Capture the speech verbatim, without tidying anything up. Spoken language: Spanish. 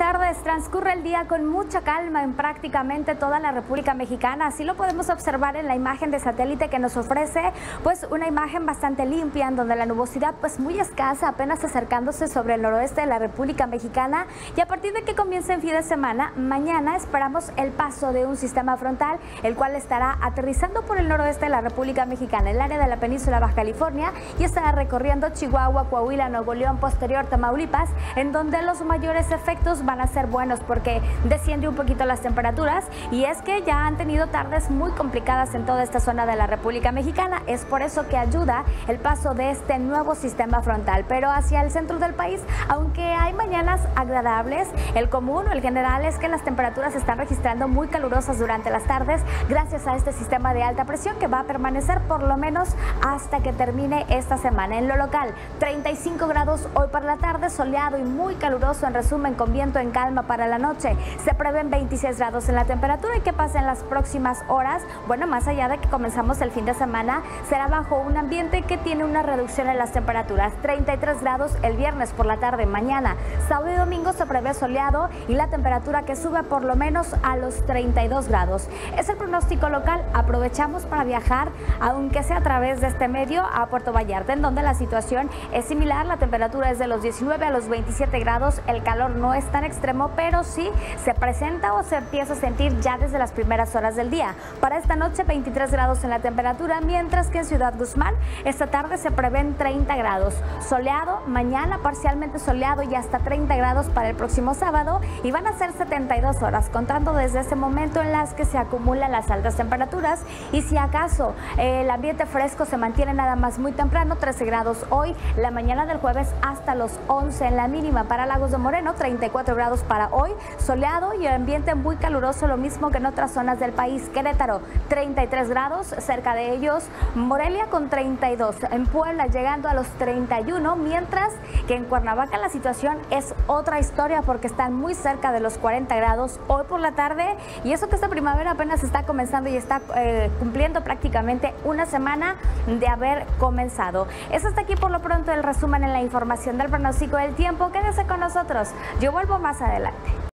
tardes. Transcurre el día con mucha calma en prácticamente toda la República Mexicana. Así lo podemos observar en la imagen de satélite que nos ofrece, pues una imagen bastante limpia, en donde la nubosidad pues muy escasa, apenas acercándose sobre el noroeste de la República Mexicana. Y a partir de que comience el fin de semana, mañana esperamos el paso de un sistema frontal, el cual estará aterrizando por el noroeste de la República Mexicana, el área de la península Baja California, y estará recorriendo Chihuahua, Coahuila, Nuevo León, posterior Tamaulipas, en donde los mayores efectos van a ser buenos porque desciende un poquito las temperaturas, y es que ya han tenido tardes muy complicadas en toda esta zona de la República Mexicana. Es por eso que ayuda el paso de este nuevo sistema frontal. Pero hacia el centro del país, aunque hay mañanas agradables, el común o el general es que las temperaturas se están registrando muy calurosas durante las tardes gracias a este sistema de alta presión que va a permanecer por lo menos hasta que termine esta semana. En lo local, treinta y cinco grados hoy por la tarde, soleado y muy caluroso, en resumen, con viento en calma para la noche. Se prevén veintiséis grados en la temperatura. Y que pasa en las próximas horas, bueno, más allá de que comenzamos el fin de semana, será bajo un ambiente que tiene una reducción en las temperaturas. treinta y tres grados el viernes por la tarde. Mañana, sábado y domingo se prevé soleado y la temperatura que sube por lo menos a los treinta y dos grados. Es el pronóstico local. Aprovechamos para viajar, aunque sea a través de este medio, a Puerto Vallarta, en donde la situación es similar. La temperatura es de los diecinueve a los veintisiete grados. El calor no es tan extremo, pero sí se presenta o se empieza a sentir ya desde las primeras horas del día. Para esta noche, veintitrés grados en la temperatura, mientras que en Ciudad Guzmán esta tarde se prevén treinta grados. Soleado, mañana parcialmente soleado y hasta treinta grados para el próximo sábado, y van a ser setenta y dos horas, contando desde ese momento en las que se acumulan las altas temperaturas. Y si acaso eh, el ambiente fresco se mantiene nada más muy temprano, trece grados hoy, la mañana del jueves hasta los once en la mínima. Para Lagos de Moreno, treinta y cuatro grados para hoy, soleado y el ambiente muy caluroso, lo mismo que en otras zonas del país. Querétaro, treinta y tres grados, cerca de ellos Morelia con treinta y dos, en Puebla llegando a los treinta y uno, mientras que en Cuernavaca la situación es otra historia porque están muy cerca de los cuarenta grados hoy por la tarde, y eso que esta primavera apenas está comenzando y está eh, cumpliendo prácticamente una semana de haber comenzado. Eso hasta aquí por lo pronto el resumen en la información del pronóstico del tiempo. Quédese con nosotros, yo vuelvo más adelante.